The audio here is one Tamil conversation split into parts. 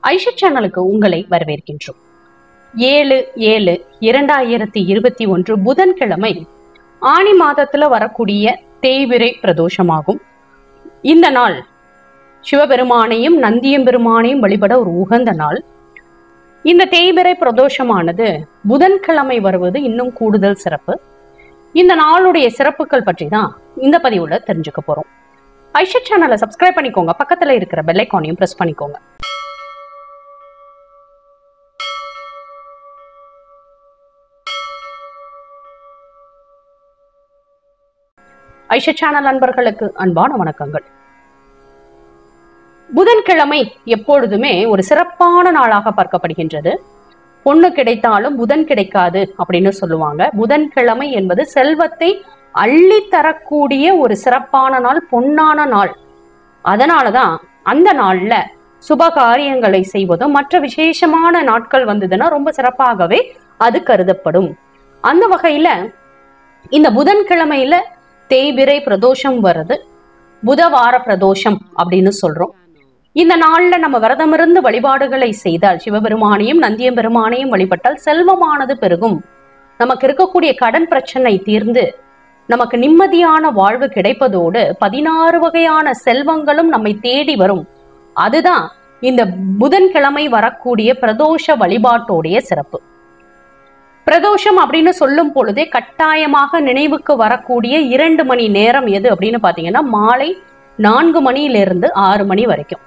AisHutte சேனலுக்கு உங்களை வரவேற்கின்றோம். 7/7/2021 புதன்கிழமை ஆனி மாதத்துல வரக்கூடிய தேய்பிறை பிரதோஷமாகும். இந்த நாள் சிவபெருமானையும் நந்தியம்பெருமானையும் வழிபட ஒரு உகந்த நாள். இந்த தேய்பிறை பிரதோஷமானது புதன்கிழமை வருவது இன்னும் கூடுதல் சிறப்பு. இந்த நாளுடைய சிறப்புகள் பற்றி தான் இந்த பதிவுல தெரிஞ்சுக்க போறோம். AisHutte சேனலை சப்ஸ்கிரைப் பண்ணிக்கோங்க, பக்கத்துல இருக்கிற பெல் ஐகானையும் பிரஸ் பண்ணிக்கோங்க. AisHutte சேனல் நண்பர்களுக்கு அன்பான வணக்கங்கள். புதன்கிழமை எப்பொழுதுமே ஒரு சிறப்பான நாளாக பார்க்கப்படுகின்றது. பொண்ணு கிடைத்தாலும் புதன் கிடைக்காது அப்படின்னு சொல்லுவாங்க. புதன்கிழமை என்பது செல்வத்தை அள்ளி தரக்கூடிய ஒரு சிறப்பான நாள், பொன்னான நாள். அதனாலதான் அந்த நாள்ல சுப காரியங்களை செய்வதும் மற்ற விசேஷமான நாட்கள் வந்ததுன்னா ரொம்ப சிறப்பாகவே அது கருதப்படும். அந்த வகையில இந்த புதன்கிழமையில தேய்பிறை பிரதோஷம் வருது, புதவார பிரதோஷம் அப்படின்னு சொல்றோம். இந்த நாள்ல நம்ம விரதமிருந்து வழிபாடுகளை செய்தால், சிவபெருமானையும் நந்தியம்பெருமானையும் வழிபட்டால் செல்வமானது பெருகும். நமக்கு இருக்கக்கூடிய கடன் பிரச்சனை தீர்ந்து நமக்கு நிம்மதியான வாழ்வு கிடைப்பதோடு 16 வகையான செல்வங்களும் நம்மை தேடி வரும். அதுதான் இந்த புதன்கிழமை வரக்கூடிய பிரதோஷ வழிபாட்டோடைய சிறப்பு. பிரதோஷம் அப்படின்னு சொல்லும் பொழுதே கட்டாயமாக நினைவுக்கு வரக்கூடிய 2 மணி நேரம் எது அப்படின்னு பாத்தீங்கன்னா மாலை 4 மணியிலிருந்து 6 மணி வரைக்கும்.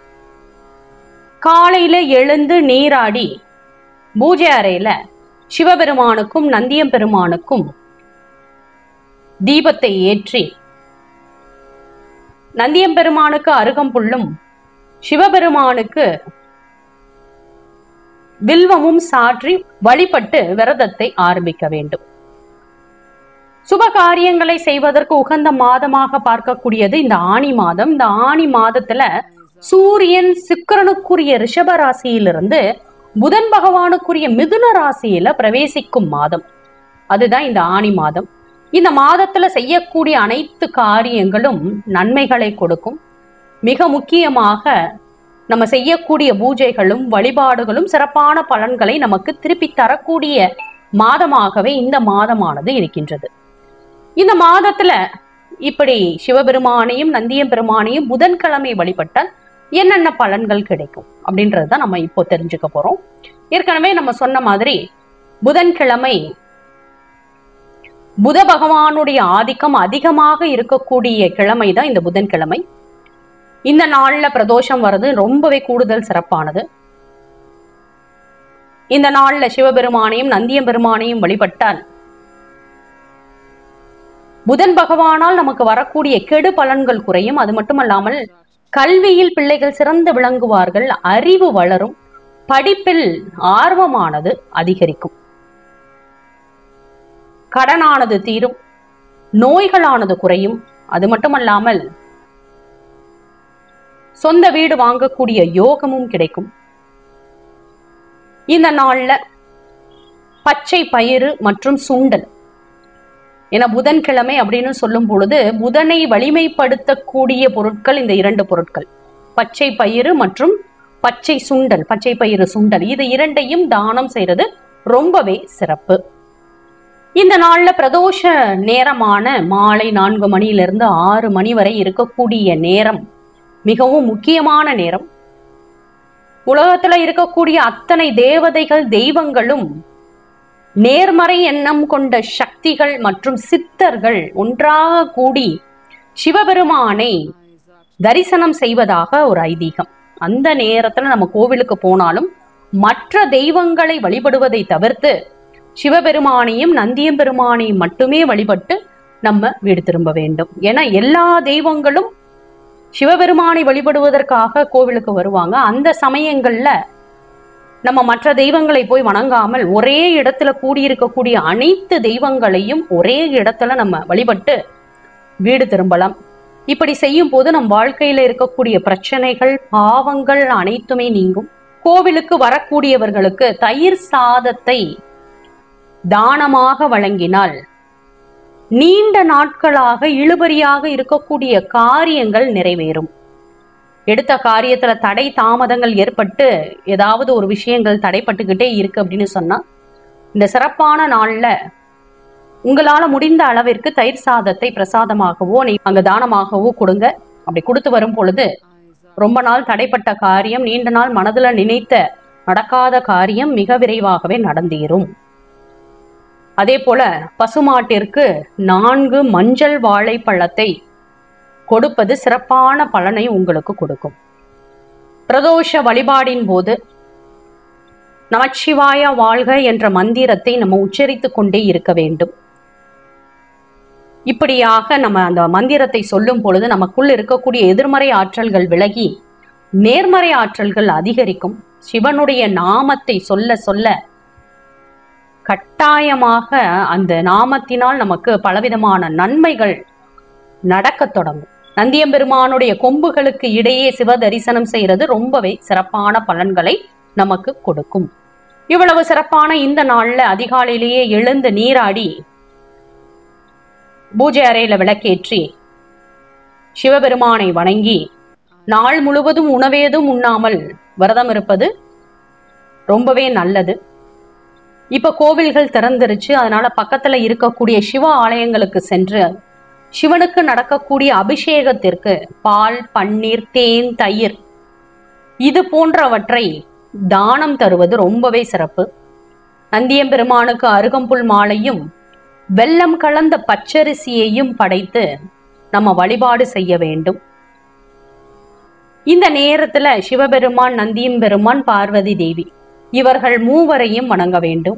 காலையில எழுந்து நீராடி பூஜை அறையில சிவபெருமானுக்கும் நந்தியம்பெருமானுக்கும் தீபத்தை ஏற்றி, நந்தியம்பெருமானுக்கு அருகம்புல்லும் சிவபெருமானுக்கு வில்வமும் சாற்றி வழிபட்டு விரதத்தை ஆரம்பிக்க வேண்டும். சுப காரியங்களை செய்வதற்கு உகந்த மாதமாக பார்க்கக்கூடியது இந்த ஆனி மாதம். இந்த ஆனி மாதத்துல சூரியன் சுக்கிரனுக்குரிய ரிஷப ராசியிலிருந்து புதன் பகவானுக்குரிய மிதுன ராசியில பிரவேசிக்கும் மாதம். அதுதான் இந்த ஆனி மாதம். இந்த மாதத்துல செய்யக்கூடிய அனைத்து காரியங்களும் நன்மைகளை கொடுக்கும். மிக முக்கியமாக நம்ம செய்யக்கூடிய பூஜைகளும் வழிபாடுகளும் சிறப்பான பலன்களை நமக்கு திருப்பி தரக்கூடிய மாதமாகவே இந்த மாதமானது இருக்கின்றது. இந்த மாதத்துல இப்படி சிவபெருமானையும் நந்தியம்பெருமானையும் புதன்கிழமை வழிபட்டால் என்னென்ன பலன்கள் கிடைக்கும் அப்படின்றத நம்ம இப்போ தெரிஞ்சுக்க போறோம். ஏற்கனவே நம்ம சொன்ன மாதிரி புதன்கிழமை புத பகவானுடைய ஆதிக்கம் அதிகமாக இருக்கக்கூடிய கிழமை தான் இந்த புதன்கிழமை. இந்த நாள்ல பிரதோஷம் வர்றது ரொம்பவே கூடுதல் சிறப்பானது. இந்த நாள்ல சிவபெருமானையும் நந்தியம்பெருமானையும் வழிபட்டால் புதன் பகவானால் நமக்கு வரக்கூடிய கெடு பலன்கள் குறையும். அது மட்டுமல்லாமல் கல்வியில் பிள்ளைகள் சிறந்து விளங்குவார்கள், அறிவு வளரும், படிப்பில் ஆர்வமானது அதிகரிக்கும், கடனானது தீரும், நோய்களானது குறையும். அது மட்டுமல்லாமல் சொந்த வீடு வாங்கக்கூடிய யோகமும் கிடைக்கும். இந்த நாள்ல பச்சை பயிறு மற்றும் சுண்டல், ஏன்னா புதன்கிழமை அப்படின்னு சொல்லும் பொழுது புதனை வலிமைப்படுத்தக்கூடிய பொருட்கள் இந்த 2 பொருட்கள், பச்சை பயிறு மற்றும் பச்சை சுண்டல், பச்சை பயிறு சுண்டல், இது 2ஐயும் தானம் செய்யறது ரொம்பவே சிறப்பு. இந்த நாள்ல பிரதோஷ நேரமான மாலை 4 மணியிலிருந்து 6 மணி வரை இருக்கக்கூடிய நேரம் மிகவும் முக்கியமான நேரம். உலகத்துல இருக்கக்கூடிய அத்தனை தேவதைகள் தெய்வங்களும் நேர்மறை எண்ணம் கொண்ட சக்திகள் மற்றும் சித்தர்கள் ஒன்றாக கூடி சிவபெருமானை தரிசனம் செய்வதாக ஒரு ஐதீகம். அந்த நேரத்துல நம்ம கோவிலுக்கு போனாலும் மற்ற தெய்வங்களை வழிபடுவதை தவிர்த்து சிவபெருமானையும் நந்தியம்பெருமானையும் மட்டுமே வழிபட்டு நம்ம வீடு திரும்ப வேண்டும். ஏன்னா எல்லா தெய்வங்களும் சிவபெருமானை வழிபடுவதற்காக கோவிலுக்கு வருவாங்க. அந்த சமயங்கள்ல நம்ம மற்ற தெய்வங்களை போய் வணங்காமல் ஒரே இடத்துல கூடியிருக்கக்கூடிய அனைத்து தெய்வங்களையும் ஒரே இடத்துல நம்ம வழிபட்டு வீடு திரும்பலாம். இப்படி செய்யும் போது நம் வாழ்க்கையில இருக்கக்கூடிய பிரச்சனைகள், பாவங்கள் அனைத்துமே நீங்கும். கோவிலுக்கு வரக்கூடியவர்களுக்கு தயிர் சாதத்தை தானமாக வழங்கினால் நீண்ட நாட்களாக இழுபறியாக இருக்கக்கூடிய காரியங்கள் நிறைவேறும். எடுத்த காரியத்துல தடை தாமதங்கள் ஏற்பட்டு ஏதாவது ஒரு விஷயங்கள் தடைப்பட்டுக்கிட்டே இருக்கு அப்படின்னு சொன்னா இந்த சிறப்பான நாள்ல உங்களால முடிந்த அளவிற்கு தயிர் சாதத்தை பிரசாதமாகவோ அங்க தானமாகவோ கொடுங்க. அப்படி கொடுத்து வரும் பொழுது ரொம்ப நாள் தடைப்பட்ட காரியம், நீண்ட நாள் மனதுல நினைத்த நடக்காத காரியம் மிக விரைவாகவே நடந்தேறும். அதே போல பசுமாட்டிற்கு 4 மஞ்சள் வாழைப்பழத்தை கொடுப்பது சிறப்பான பலனை உங்களுக்கு கொடுக்கும். பிரதோஷ வழிபாடின் போது நமச்சிவாய வாழ்க என்ற மந்திரத்தை நம்ம உச்சரித்துக் கொண்டே இருக்க வேண்டும். இப்படியாக நம்ம அந்த மந்திரத்தை சொல்லும் பொழுது நமக்குள் இருக்கக்கூடிய எதிர்மறை ஆற்றல்கள் விலகி நேர்மறை ஆற்றல்கள் அதிகரிக்கும். சிவனுடைய நாமத்தை சொல்ல சொல்ல கட்டாயமாக அந்த நாமத்தினால் நமக்கு பலவிதமான நன்மைகள் நடக்க தொடங்கும். நந்தியம்பெருமானுடைய கொம்புகளுக்கு இடையே சிவ தரிசனம் செய்யறது ரொம்பவே சிறப்பான பலன்களை நமக்கு கொடுக்கும். இவ்வளவு சிறப்பான இந்த நாள்ல அதிகாலையிலேயே எழுந்து நீராடி பூஜை அறையில விளக்கேற்றி சிவபெருமானை வணங்கி நாள் முழுவதும் உணவேதும் உண்ணாமல் விரதம் இருப்பது ரொம்பவே நல்லது. இப்ப கோவில்கள் திறந்துருச்சு, அதனால பக்கத்துல இருக்கக்கூடிய சிவ ஆலயங்களுக்கு சென்று சிவனுக்கு நடக்கக்கூடிய அபிஷேகத்திற்கு பால், பன்னீர், தேன், தயிர் இது போன்றவற்றை தானம் தருவது ரொம்பவே சிறப்பு. நந்தியம்பெருமானுக்கு அருகம்புல் மாலையும் வெல்லம் கலந்த பச்சரிசியையும் படைத்து நம்ம வழிபாடு செய்ய வேண்டும். இந்த நேரத்துல சிவபெருமான், நந்தியம்பெருமான், பார்வதி தேவி இவர்கள் மூவரையும் வணங்க வேண்டும்.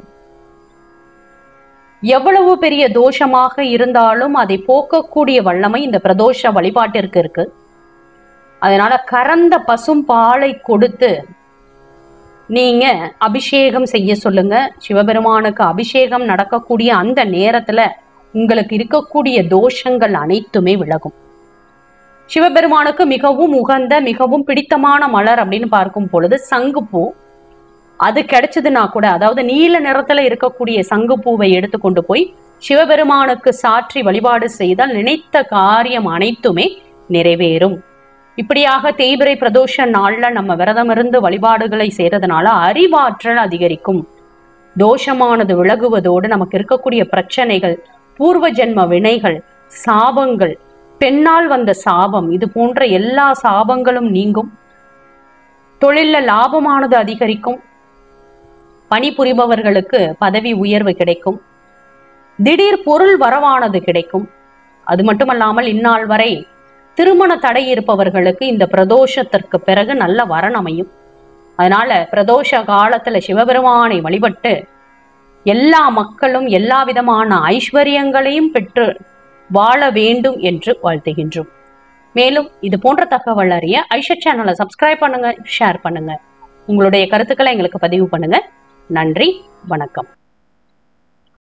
எவ்வளவு பெரிய தோஷமாக இருந்தாலும் அதை போக்கக்கூடிய வல்லமை இந்த பிரதோஷ வழிபாட்டிற்கு இருக்கு. அதனால கறந்த பசும் பாலை கொடுத்து நீங்க அபிஷேகம் செய்ய சொல்லுங்க. சிவபெருமானுக்கு அபிஷேகம் நடக்கக்கூடிய அந்த நேரத்துல உங்களுக்கு இருக்கக்கூடிய தோஷங்கள் அனைத்துமே விலகும். சிவபெருமானுக்கு மிகவும் உகந்த, மிகவும் பிடித்தமான மலர் அப்படின்னு பார்க்கும் பொழுது சங்குப்பூ. அது கிடைச்சதுன்னா கூட, அதாவது நீல நிறத்துல இருக்கக்கூடிய சங்குப்பூவை எடுத்துக்கொண்டு போய் சிவபெருமானுக்கு சாற்றி வழிபாடு செய்தால் நினைத்த காரியம் அனைத்துமே நிறைவேறும். இப்படியாக தேய்பிறை பிரதோஷ நாள்ல நம்ம விரதம் இருந்து வழிபாடுகளை செய்யறதுனால அறிவாற்றல் அதிகரிக்கும். தோஷமானது விலகுவதோடு நமக்கு இருக்கக்கூடிய பிரச்சனைகள், பூர்வ ஜென்ம வினைகள், சாபங்கள், பெண்ணால் வந்த சாபம், இது போன்ற எல்லா சாபங்களும் நீங்கும். தொழில்ல லாபமானது அதிகரிக்கும். பணிபுரிபவர்களுக்கு பதவி உயர்வு கிடைக்கும். திடீர் பொருள் வரவானது கிடைக்கும். அது மட்டுமல்லாமல் இந்நாள் வரை திருமண தடை இருப்பவர்களுக்கு இந்த பிரதோஷத்திற்கு பிறகு நல்ல வரன் அமையும். அதனால பிரதோஷ காலத்துல சிவபெருமானை வழிபட்டு எல்லா மக்களும் எல்லா விதமான ஐஸ்வர்யங்களையும் பெற்று வாழ வேண்டும் என்று வாழ்த்துகின்றோம். மேலும் இது போன்ற தகவல் அறிய ஐஷட் சேனலை சப்ஸ்கிரைப் பண்ணுங்க, ஷேர் பண்ணுங்க, உங்களுடைய கருத்துக்களை எங்களுக்கு பதிவு பண்ணுங்க. நன்றி, வணக்கம்.